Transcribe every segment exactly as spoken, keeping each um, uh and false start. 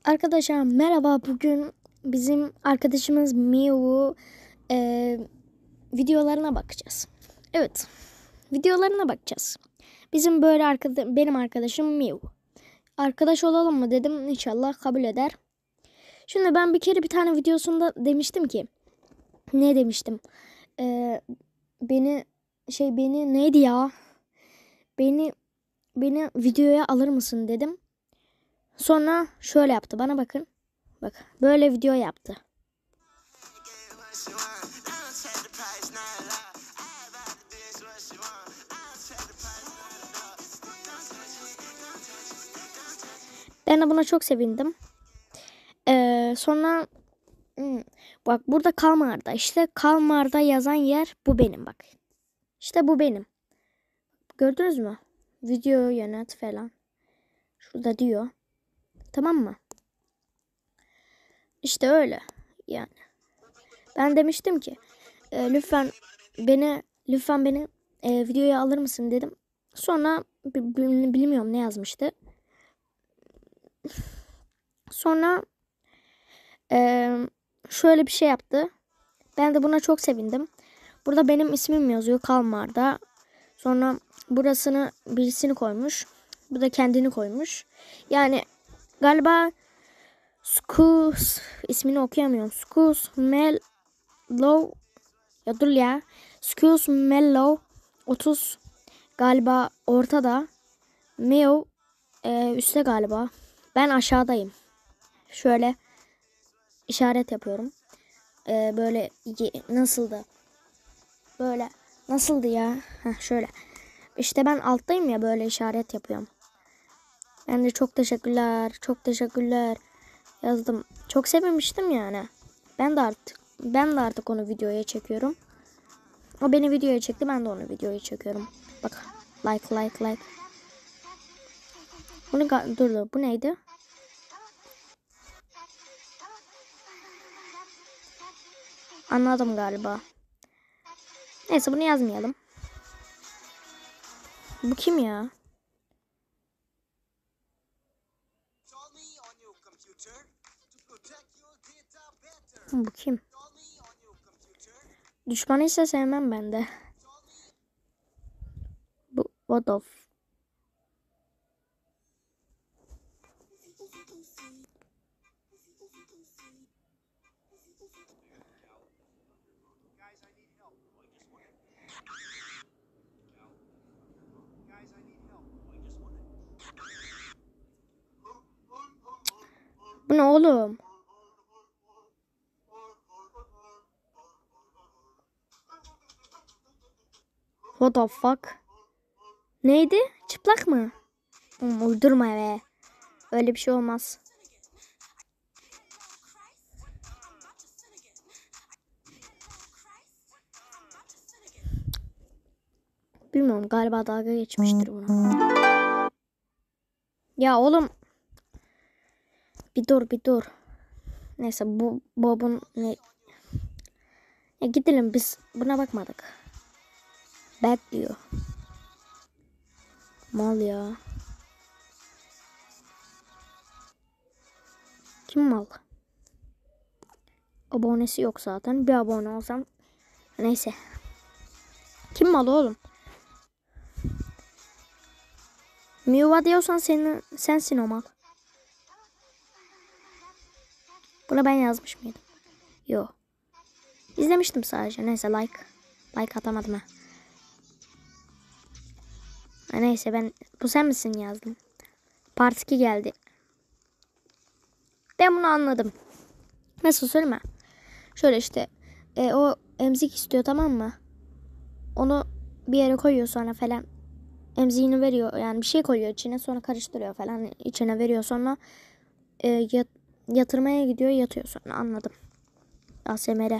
Arkadaşlar merhaba. Bugün bizim arkadaşımız Miu e, videolarına bakacağız. Evet, videolarına bakacağız. Bizim böyle arkada benim arkadaşım Miu. Arkadaş olalım mı dedim. İnşallah kabul eder. Şimdi ben bir kere bir tane videosunda demiştim ki, ne demiştim? E, beni şey beni neydi ya? Beni beni videoya alır mısın dedim. Sonra şöyle yaptı. Bana bakın. Bak, böyle video yaptı. Ben de buna çok sevindim. Ee, sonra hmm, bak burada Kalmar'da. İşte Kalmar'da yazan yer bu benim bak. İşte bu benim. Gördünüz mü? Video yönet falan. Şurada diyor. Tamam mı? İşte öyle. Yani. Ben demiştim ki e, lütfen beni lütfen beni e, videoya alır mısın dedim. Sonra bilmiyorum ne yazmıştı. Sonra e, şöyle bir şey yaptı. Ben de buna çok sevindim. Burada benim ismim yazıyor Kalmar'da. Sonra burasını birisini koymuş. Bu da kendini koymuş. Yani galiba Skus ismini okuyamıyorum. Skus Mellow ya dur ya. Skus Mellow otuz galiba ortada. Meo e, üstte galiba. Ben aşağıdayım. Şöyle işaret yapıyorum. E, böyle nasıldı? Böyle nasıldı ya? Heh, şöyle. İşte ben alttayım ya, böyle işaret yapıyorum. Ben de çok teşekkürler, çok teşekkürler yazdım. Çok sevinmiştim yani. Ben de artık ben de artık onu videoya çekiyorum. O beni videoya çekti, ben de onu videoya çekiyorum. Bak, like like like. Bunu dur dur bu neydi? Anladım galiba. Neyse bunu yazmayalım. Bu kim ya? Bu kim? Düşmanı ise sevmem ben de. Bu what of? Bu ne oğlum? What the fuck? Neydi? Çıplak mı? Oğlum, uydurma be. Öyle bir şey olmaz. Bilmiyorum, galiba dalga geçmiştir buna. Ya oğlum. Bir dur bir dur. Neyse bu Bob'un ne? Ya gidelim, biz buna bakmadık. Back diyor. Mal ya. Kim mal? Abonesi yok zaten. Bir abone olsam. Neyse. Kim mal oğlum? Miuva diyorsan senin, sensin o mal. Bunu ben yazmış mıydım? Yok. İzlemiştim sadece. Neyse like. Like atamadım ha. ha. Neyse ben bu sen misin yazdım. Part iki geldi. Ben bunu anladım. Nasıl söyleme. Şöyle işte. E, o emzik istiyor, tamam mı? Onu bir yere koyuyor sonra falan. Emziğini veriyor. Yani bir şey koyuyor içine, sonra karıştırıyor falan. İçine veriyor, sonra e, yat, yatırmaya gidiyor, yatıyor sonra. Anladım. A S M R.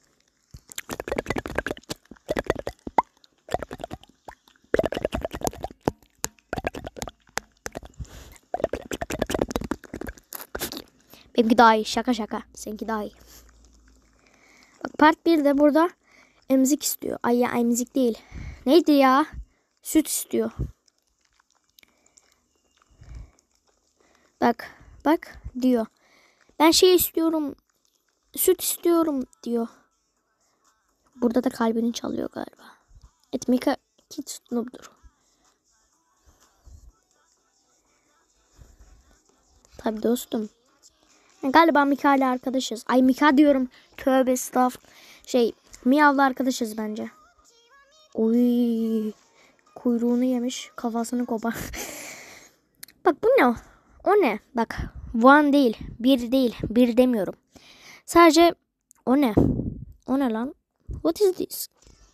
Benimki daha iyi. Şaka şaka. Seninki daha iyi. Bak, part birde burada emzik istiyor. Ay ya, emzik değil. Neydi ya? Süt istiyor. Bak. Bak diyor. Ben şey istiyorum. Süt istiyorum diyor. Burada da kalbini çalıyor galiba. Et Mika Kit Noob'dur. Tabii dostum. Galiba Mika ile arkadaşız. Ay Mika diyorum. Tövbe estağf. Şey Miyav'la arkadaşız bence. Oy. Kuyruğunu yemiş. Kafasını kopar. Bak bu ne? O ne? Bak. One değil. Bir değil. Bir demiyorum. Sadece o ne? O ne lan? What is this?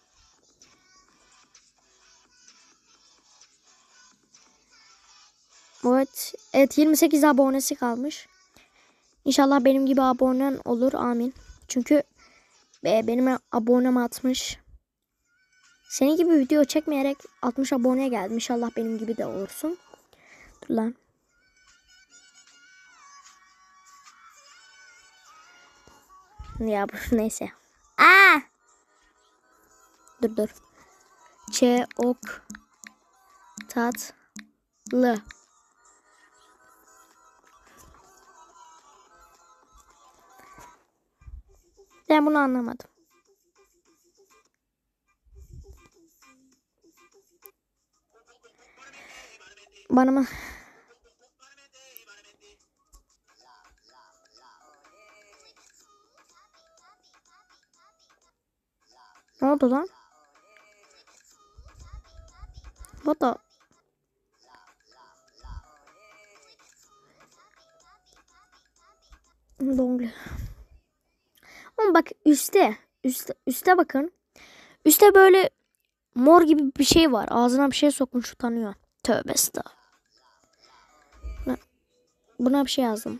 Evet. Evet yirmi sekiz abonesi kalmış. İnşallah benim gibi abonen olur. Amin. Çünkü e, benim abonem altmış. Senin gibi video çekmeyerek altmış aboneye geldim. İnşallah benim gibi de olursun. Dur lan. Ya neyse. Aa! Dur dur. Çok tatlı. Ben bunu anlamadım. Bana mı? Ne oldu lan? What the? Dongle. Ama bak üstte. Üstte, üstte bakın. Üstte böyle mor gibi bir şey var. Ağzına bir şey sokmuş utanıyor. Tövbe estağfurullah. Buna, buna bir şey yazdım.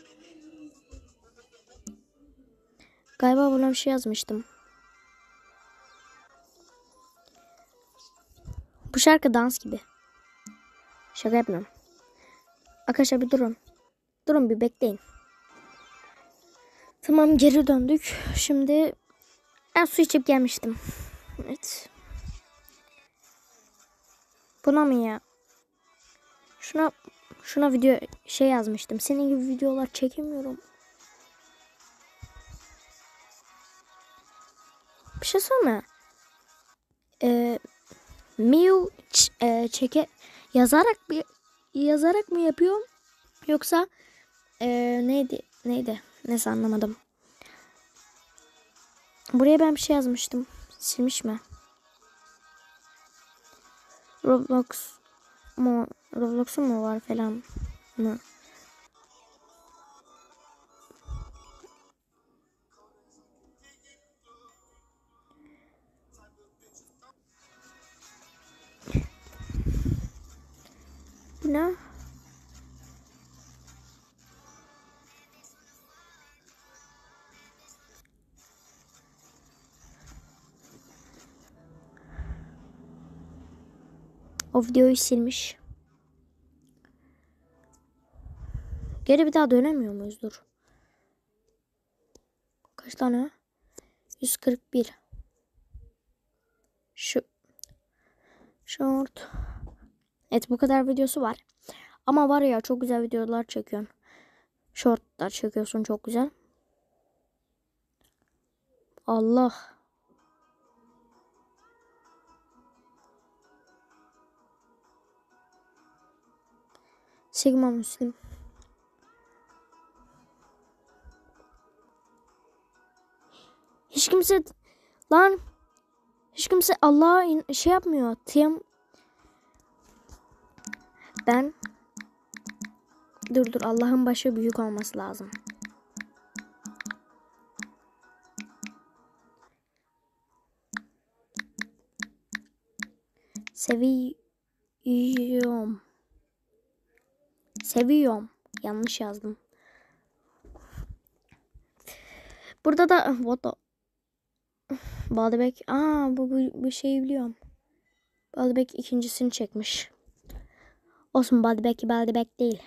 Galiba buna bir şey yazmıştım. Bu şarkı dans gibi. Şaka yapmıyorum. Arkadaşlar bir durun. Durun bir bekleyin. Tamam geri döndük. Şimdi ben su içip gelmiştim. Evet. Buna mı ya? Şuna şuna video şey yazmıştım. Senin gibi videolar çekemiyorum. Bir şey söyleme. Ee, Miu e, çeke yazarak bir yazarak mı yapıyorum? Yoksa e, neydi? Neydi? Neyse anlamadım. Buraya ben bir şey yazmıştım. Silmiş mi? Roblox mu? Roblox'un mu var falan mı? Bu ne? O videoyu silmiş. Geri bir daha dönemiyor muyuz? Dur. Kaç tane? yüz kırk bir. Şu. Short. Evet bu kadar videosu var. Ama var ya çok güzel videolar çekiyorsun. Shortlar çekiyorsun çok güzel. Allah. Sigma Müslim. Hiç kimse lan hiç kimse Allah'a şey yapmıyor. Tiyam ben dur dur Allah'ın başı büyük olması lazım. Seviyorum. Seviyorum. Yanlış yazdım. Burada da what the Badebek. Aa bu, bu, bu şeyi biliyorum. Badebek ikincisini çekmiş. Olsun Badebek Badebek değil.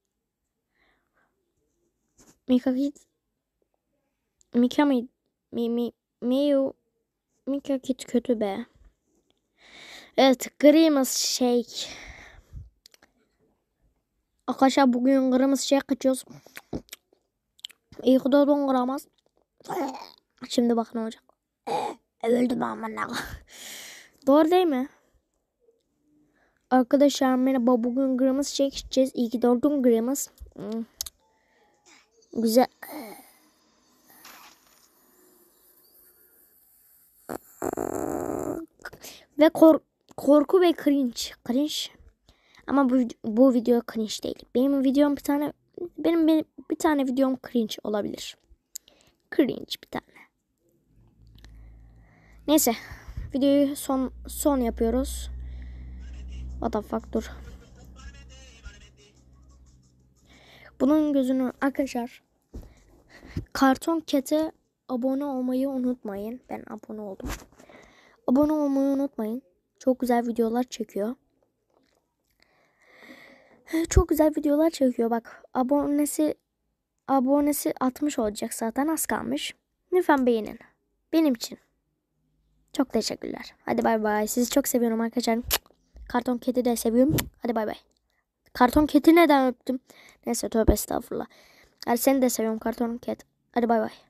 Mika Kit Mika mı? Mi mi Miu Mika Kit kötü be. Evet Grimace Shake. Arkadaşlar bugün kırmızı şey kaçıyoruz. İyi ki doğdun kıramaz. Şimdi bakın ne olacak. Öldüm aman ne. Doğru değil mi? Arkadaşlar merhaba, bugün kırmızı şey içeceğiz. İyi ki doğdun kırmızı. Hmm. Güzel. Ve kor korku ve cringe. Cringe. Ama bu bu video cringe değil. Benim videom bir tane benim, benim bir tane videom cringe olabilir. Cringe bir tane. Neyse. Videoyu son son yapıyoruz. What the fuck, dur. Bunun gözünü arkadaşlar. Karton Cat'e abone olmayı unutmayın. Ben abone oldum. Abone olmayı unutmayın. Çok güzel videolar çekiyor. Çok güzel videolar çekiyor. Bak abonesi abonesi altmış olacak zaten, az kalmış. Lütfen beğenin. Benim için. Çok teşekkürler. Hadi bay bay. Sizi çok seviyorum arkadaşlar. Karton Cat'i de seviyorum. Hadi bay bay. Karton Cat'i neden öptüm? Neyse, tövbe estağfurullah. Hadi seni de seviyorum Karton Cat. Hadi bay bay.